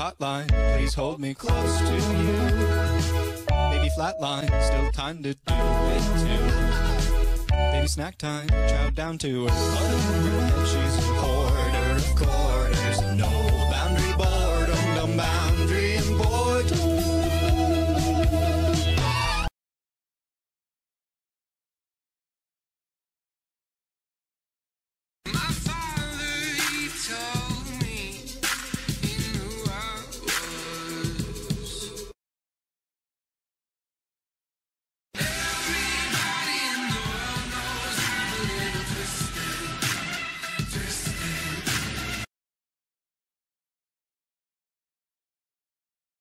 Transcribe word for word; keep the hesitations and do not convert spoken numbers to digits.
hotline, please hold me close to you. Baby flatline, still time to do it too. Baby snack time, chow down to her. She's a hoarder of cold.